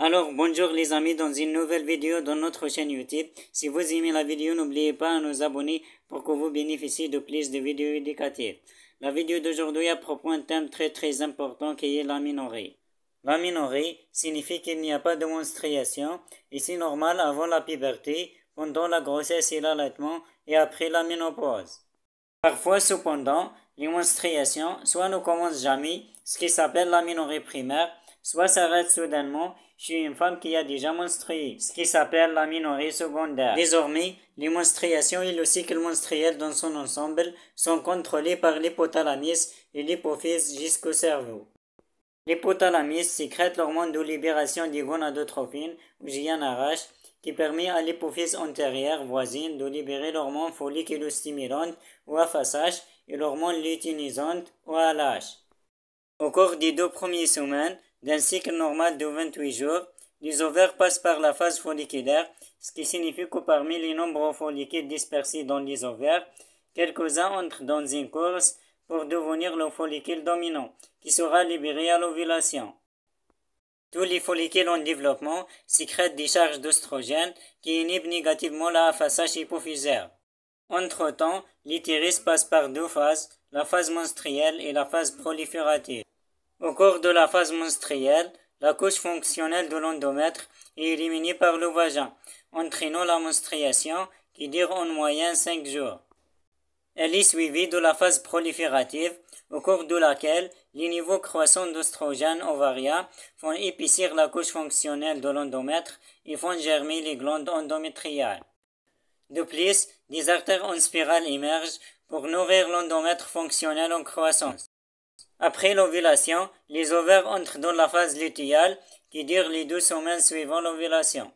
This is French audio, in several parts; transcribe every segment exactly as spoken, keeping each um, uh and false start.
Alors bonjour les amis, dans une nouvelle vidéo dans notre chaîne YouTube. Si vous aimez la vidéo, n'oubliez pas de nous abonner pour que vous bénéficiez de plus de vidéos éducatives. La vidéo d'aujourd'hui a propos un thème très très important qui est l'aménorrhée. L'aménorrhée signifie qu'il n'y a pas de menstruation et c'est normal avant la puberté, pendant la grossesse et l'allaitement et après la ménopause. Parfois cependant, les menstruations soit ne commencent jamais, ce qui s'appelle l'aménorrhée primaire, soit s'arrêtent soudainement chez une femme qui a déjà menstrué, ce qui s'appelle l'aménorrhée secondaire. Désormais, les menstruations et le cycle menstruel dans son ensemble sont contrôlés par l'hypothalamus et l'hypophyse jusqu'au cerveau. L'hypothalamus sécrète l'hormone de libération des gonadotropines ou G n R H qui permet à l'hypophyse antérieure voisine de libérer l'hormone follicule-stimulante ou F S H et l'hormone lutéinisante ou A L H. Au cours des deux premières semaines d'un cycle normal de vingt-huit jours, les ovaires passent par la phase folliculaire, ce qui signifie que parmi les nombreux follicules dispersés dans les ovaires, quelques-uns entrent dans une course pour devenir le follicule dominant, qui sera libéré à l'ovulation. Tous les follicules en développement sécrètent des charges d'oestrogène qui inhibent négativement la F S H hypophysaire. Entre-temps, l'utérus passe par deux phases, la phase menstruelle et la phase proliférative. Au cours de la phase menstruelle, la couche fonctionnelle de l'endomètre est éliminée par le vagin, entraînant la menstruation qui dure en moyenne cinq jours. Elle est suivie de la phase proliférative, au cours de laquelle les niveaux croissants d'oestrogène ovarien font épaissir la couche fonctionnelle de l'endomètre et font germer les glandes endométriales. De plus, des artères en spirale émergent pour nourrir l'endomètre fonctionnel en croissance. Après l'ovulation, les ovaires entrent dans la phase lutéale qui dure les deux semaines suivant l'ovulation.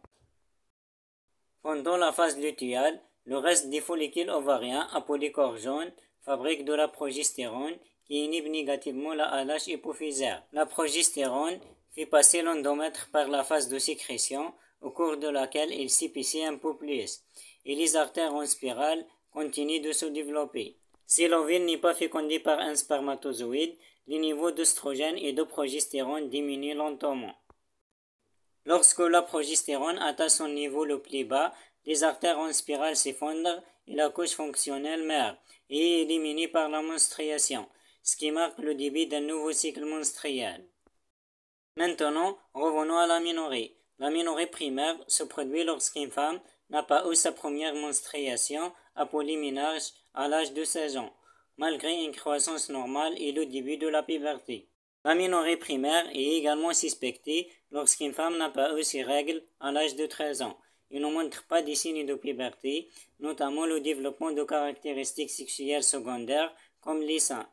Pendant la phase lutéale, le reste des follicules ovariens, appelés corps jaunes, fabriquent de la progestérone qui inhibe négativement la A L H hypophysaire. La progestérone fait passer l'endomètre par la phase de sécrétion, au cours de laquelle il s'épaissit un peu plus, et les artères en spirale continuent de se développer. Si l'ovule n'est pas fécondé par un spermatozoïde, les niveaux d'œstrogène et de progestérone diminuent lentement. Lorsque la progestérone atteint son niveau le plus bas, les artères en spirale s'effondrent et la couche fonctionnelle meurt et est éliminée par la menstruation, ce qui marque le début d'un nouveau cycle menstruel. Maintenant, revenons à l'aménorrhée. L'aménorrhée primaire se produit lorsqu'une femme n'a pas eu sa première menstruation appelée ménarche à l'âge de seize ans, malgré une croissance normale et le début de la puberté. L'aménorrhée primaire est également suspectée lorsqu'une femme n'a pas eu ses règles à l'âge de treize ans et ne montre pas des signes de puberté, notamment le développement de caractéristiques sexuelles secondaires comme les seins.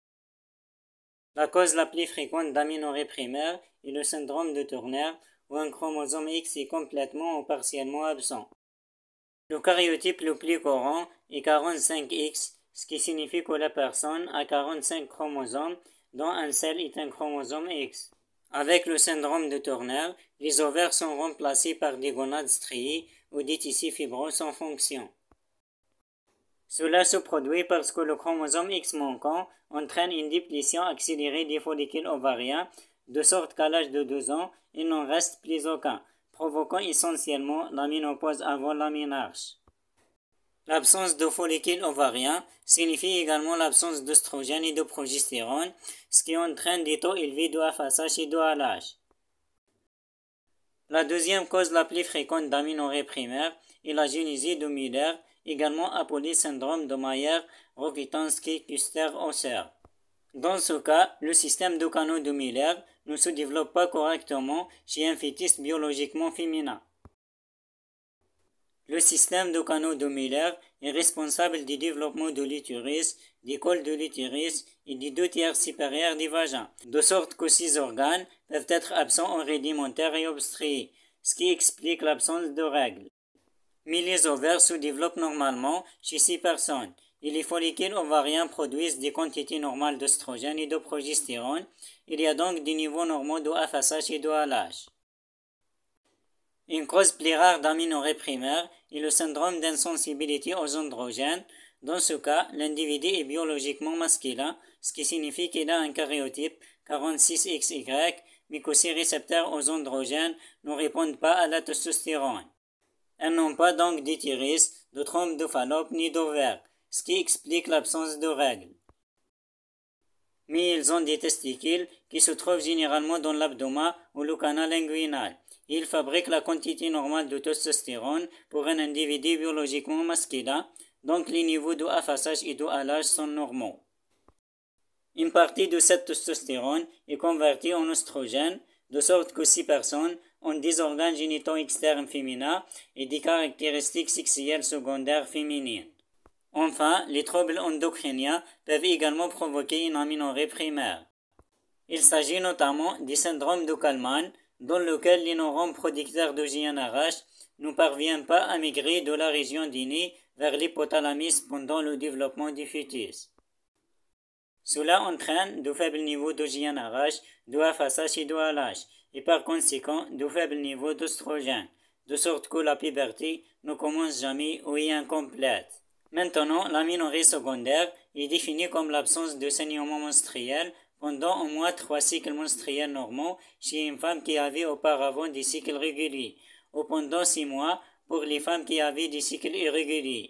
La cause la plus fréquente d'aménorrhée primaire est le syndrome de Turner, où un chromosome X est complètement ou partiellement absent. Le karyotype le plus courant est quarante-cinq X, ce qui signifie que la personne a quarante-cinq chromosomes, dont un seul est un chromosome X. Avec le syndrome de Turner, les ovaires sont remplacés par des gonades striées ou des tissus fibreux sans fonction. Cela se produit parce que le chromosome X manquant entraîne une déplétion accélérée des follicules ovariens, de sorte qu'à l'âge de deux ans, il n'en reste plus aucun, provoquant essentiellement la ménopause avant la ménarche. L'absence de follicules ovariens signifie également l'absence d'œstrogène et de progestérone, ce qui entraîne des taux élevés de F S H et de A L H. La deuxième cause la plus fréquente d'aménorrhée primaire est la génésie de Müller, également appelée syndrome de Mayer-Rokitansky-Kuster-Hauser. Dans ce cas, le système de canaux de Müller ne se développe pas correctement chez un fœtus biologiquement féminin. Le système de canaux de Müller est responsable du développement de l'utérus, du col de l'utérus et des deux tiers supérieurs du vagin, de sorte que ces organes peuvent être absents ou rudimentaires et obstrués, ce qui explique l'absence de règles. Mais les ovaires se développent normalement chez ces personnes, et les follicules ovariens produisent des quantités normales d'œstrogène et de progestérone. Il y a donc des niveaux normaux de F S H et de A L H. Une cause plus rare d'aménorrhée primaire est le syndrome d'insensibilité aux androgènes. Dans ce cas, l'individu est biologiquement masculin, ce qui signifie qu'il a un karyotype quarante-six X Y, mais qu'aussi récepteurs aux androgènes ne répondent pas à la testostérone. Elles n'ont pas donc d'utérus, de trompe de Fallope ni d'ovaire, ce qui explique l'absence de règles. Mais ils ont des testicules qui se trouvent généralement dans l'abdomen ou le canal inguinal. Ils fabriquent la quantité normale de testostérone pour un individu biologiquement masculin, donc les niveaux de F S H et de L H sont normaux. Une partie de cette testostérone est convertie en oestrogène, de sorte que ces personnes ont des organes génitaux externes féminins et des caractéristiques sexuelles secondaires féminines. Enfin, les troubles endocriniens peuvent également provoquer une aménorrhée primaire. Il s'agit notamment du syndrome de Kallmann, dans lequel les neurones producteurs de G n R H ne parviennent pas à migrer de la région du nez vers l'hypothalamus pendant le développement du fœtus. Cela entraîne de faibles niveaux de G n R H, de F S H et de L H, et par conséquent de faibles niveaux d'oestrogène, de sorte que la puberté ne commence jamais ou est incomplète. Maintenant, l'aménorrhée secondaire est définie comme l'absence de saignement menstruel pendant au moins trois cycles menstruels normaux chez une femme qui avait auparavant des cycles réguliers, ou pendant six mois pour les femmes qui avaient des cycles irréguliers.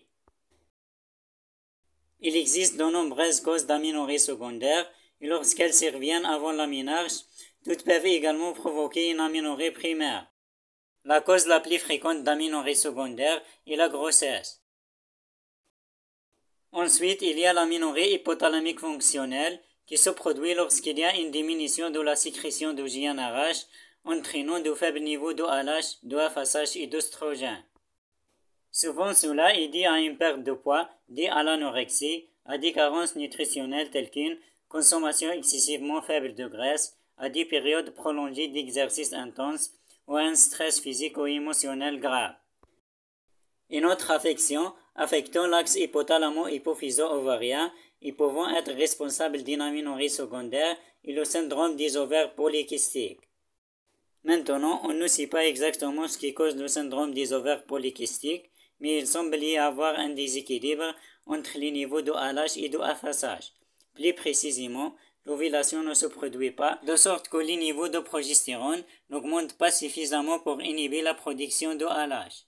Il existe de nombreuses causes d'aménorrhée secondaire et lorsqu'elles surviennent avant la ménage, toutes peuvent également provoquer une aménorrhée primaire. La cause la plus fréquente d'aménorrhée secondaire est la grossesse. Ensuite, il y a l'aménorrhée hypothalamique fonctionnelle qui se produit lorsqu'il y a une diminution de la sécrétion de G n R H entraînant de faibles niveaux de L H, de F S H et d'oestrogène. Souvent, cela est dû à une perte de poids, due à l'anorexie, à des carences nutritionnelles telles qu'une consommation excessivement faible de graisse, à des périodes prolongées d'exercice intense ou à un stress physique ou émotionnel grave. Une autre affection affectant l'axe hypothalamo-hypophyso-ovarien et pouvant être responsable d'une aménorrhée secondaire est le syndrome des ovaires polykystiques. Maintenant, on ne sait pas exactement ce qui cause le syndrome des ovaires polykystiques, mais il semble y avoir un déséquilibre entre les niveaux de L H et de F S H. Plus précisément, l'ovulation ne se produit pas, de sorte que les niveaux de progestérone n'augmentent pas suffisamment pour inhiber la production de L H.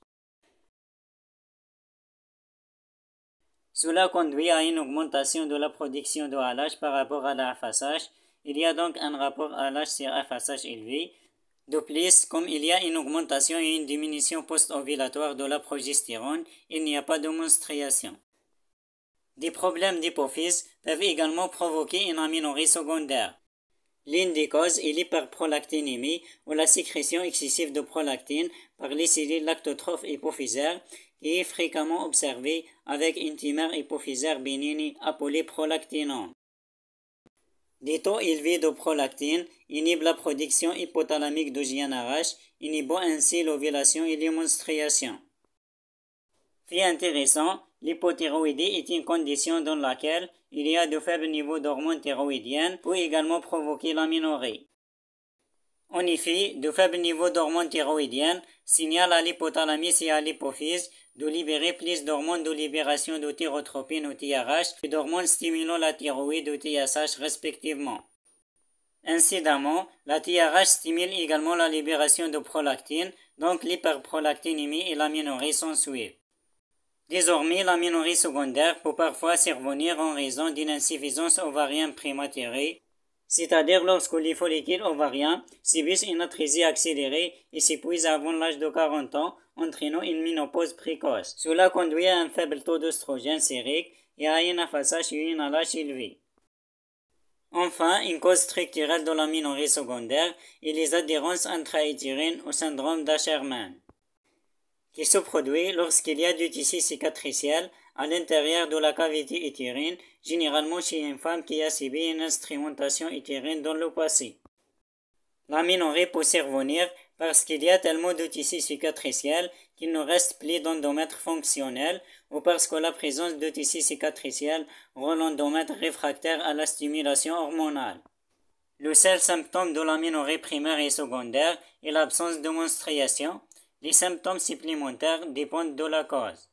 Cela conduit à une augmentation de la production de L H par rapport à la F S H. Il y a donc un rapport L H sur F S H élevé. De plus, comme il y a une augmentation et une diminution post-ovulatoire de la progestérone, il n'y a pas de menstruation. Des problèmes d'hypophyse peuvent également provoquer une aménorrhée secondaire. L'une des causes est l'hyperprolactinémie ou la sécrétion excessive de prolactine par les cellules lactotrophes hypophysaires qui est fréquemment observée avec une tumeur hypophysaire bénigne appelée prolactinome. Des taux élevés de prolactine inhibent la production hypothalamique de G n R H, inhibant ainsi l'ovulation et les menstruations. Fait intéressant, l'hypothyroïdie est une condition dans laquelle il y a de faibles niveaux d'hormones thyroïdiennes pour également provoquer l'aménorrhée. En effet, de faibles niveaux d'hormones thyroïdiennes signalent à l'hypothalamus et à l'hypophyse de libérer plus d'hormones de libération de thyrotropine ou T R H et d'hormones stimulant la thyroïde ou T S H respectivement. Incidemment, la T R H stimule également la libération de prolactine, donc l'hyperprolactinémie et l'aménorrhée s'ensuivent. Désormais, l'aménorrhée secondaire peut parfois survenir en raison d'une insuffisance ovarienne prématurée, c'est-à-dire lorsque les follicules ovariens subissent une atrésie accélérée et s'épuisent avant l'âge de quarante ans, entraînant une ménopause précoce. Cela conduit à un faible taux d'oestrogène sérique et à une F S H et une L H élevée. Enfin, une cause structurelle de l'aménorrhée secondaire est les adhérences intra-utérines au syndrome d'Asherman, qui se produit lorsqu'il y a du tissu cicatriciel à l'intérieur de la cavité utérine, généralement chez une femme qui a subi une instrumentation utérine dans le passé. L'aménorrhée peut survenir parce qu'il y a tellement de tissu cicatriciel qu'il ne reste plus d'endomètre fonctionnel ou parce que la présence de tissu cicatriciel rend l'endomètre réfractaire à la stimulation hormonale. Le seul symptôme de l'aménorrhée primaire et secondaire est l'absence de menstruation. Les symptômes supplémentaires dépendent de la cause.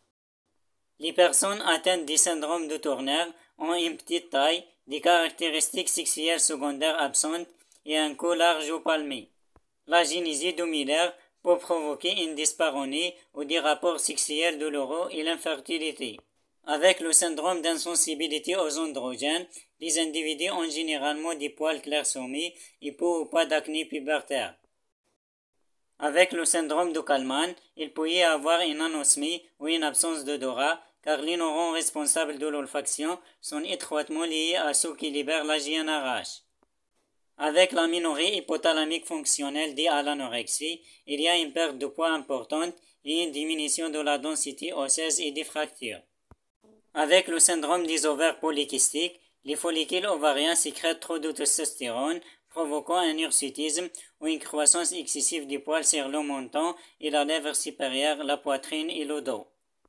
Les personnes atteintes du syndrome de Turner ont une petite taille, des caractéristiques sexuelles secondaires absentes et un cou large ou palmé. La gynécie dominaire peut provoquer une dyspareunie ou des rapports sexuels douloureux et l'infertilité. Avec le syndrome d'insensibilité aux androgènes, les individus ont généralement des poils clairsemés et peu ou pas d'acné pubertaire. Avec le syndrome de Kallmann, il peut y avoir une anosmie ou une absence d'odorat, car les neurones responsables de l'olfaction sont étroitement liés à ceux qui libèrent la G N R H. Avec l'aménorrhée hypothalamique fonctionnelle due à l'anorexie, il y a une perte de poids importante et une diminution de la densité osseuse et des fractures. Avec le syndrome des ovaires polykystiques, les follicules ovariens sécrètent trop de testostérone, provoquant un hirsutisme ou une croissance excessive des poils sur le menton et la lèvre supérieure, la poitrine et le dos.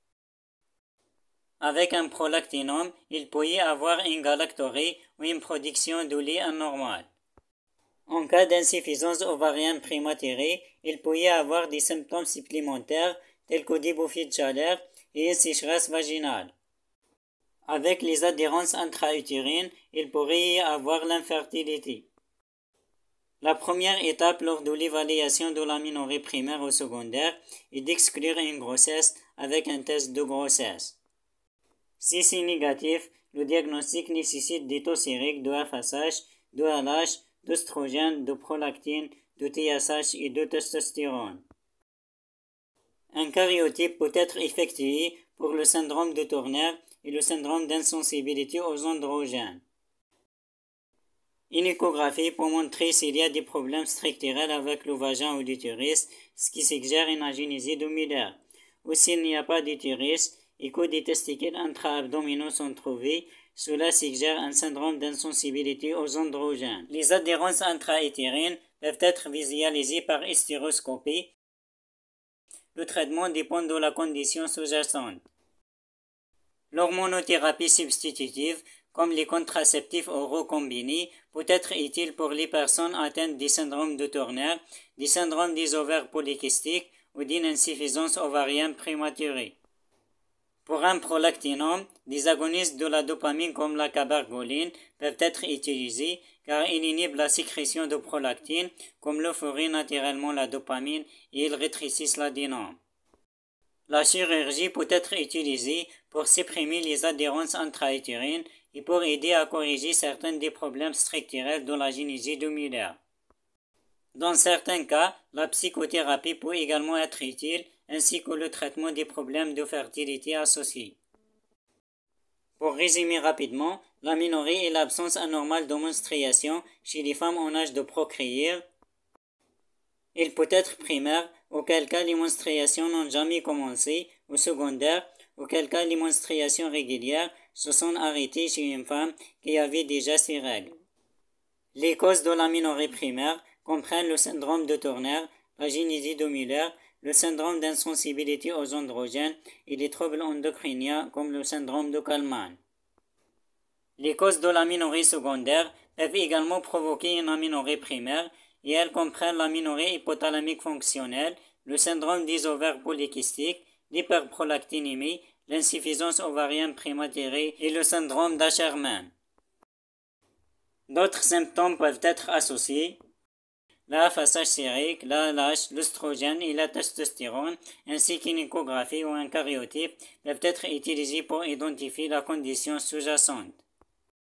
Avec un prolactinome, il peut y avoir une galactorrhée ou une production de lait anormale. En cas d'insuffisance ovarienne prématurée, il peut y avoir des symptômes supplémentaires tels que des bouffées de chaleur et une sécheresse vaginale. Avec les adhérences intra-utérines, il pourrait y avoir l'infertilité. La première étape lors de l'évaluation de l'aménorrhée primaire ou secondaire est d'exclure une grossesse avec un test de grossesse. Si c'est négatif, le diagnostic nécessite des taux sériques de F S H, de L H, d'œstrogène, de prolactine, de T S H et de testostérone. Un karyotype peut être effectué pour le syndrome de Turner et le syndrome d'insensibilité aux androgènes. Une échographie peut montrer s'il y a des problèmes structurels avec le vagin ou l'utérus, ce qui suggère une agénésie dominaire. Ou s'il n'y a pas d'utérus et que des testicules intra-abdominaux sont trouvés, cela suggère un syndrome d'insensibilité aux androgènes. Les adhérences intra-utérines peuvent être visualisées par hystéroscopie. Le traitement dépend de la condition sous-jacente. L'hormonothérapie substitutive, comme les contraceptifs oraux combinés, peut être utile pour les personnes atteintes du syndrome de Turner, du syndrome des ovaires polykystiques ou d'une insuffisance ovarienne prématurée. Pour un prolactinome, des agonistes de la dopamine comme la cabergoline peuvent être utilisés car ils inhibent la sécrétion de prolactine comme l'euphorie naturellement la dopamine et ils rétrécissent l'adénome. La chirurgie peut être utilisée pour supprimer les adhérences intra-utérines et pour aider à corriger certains des problèmes structurels de la gynécie dominaire. Dans certains cas, la psychothérapie peut également être utile, ainsi que le traitement des problèmes de fertilité associés. Pour résumer rapidement, l'aménorrhée est l'absence anormale de menstruation chez les femmes en âge de procréer. Il peut être primaire, auquel cas les menstruations n'ont jamais commencé, ou secondaire, auquel cas les menstruations régulières se sont arrêtées chez une femme qui avait déjà ses règles. Les causes de l'aménorrhée primaire comprennent le syndrome de Turner, la gynécie dominaire, le syndrome d'insensibilité aux androgènes et les troubles endocriniens comme le syndrome de Kallmann. Les causes de l'aménorrhée secondaire peuvent également provoquer une aménorrhée primaire et elles comprennent l'aménorrhée hypothalamique fonctionnelle, le syndrome des ovaires polykystiques, l'hyperprolactinémie, l'insuffisance ovarienne prématurée et le syndrome d'Asherman. D'autres symptômes peuvent être associés. La F S H sérique, la L H, l'œstrogène et la testostérone, ainsi qu'une échographie ou un karyotype peuvent être utilisés pour identifier la condition sous-jacente.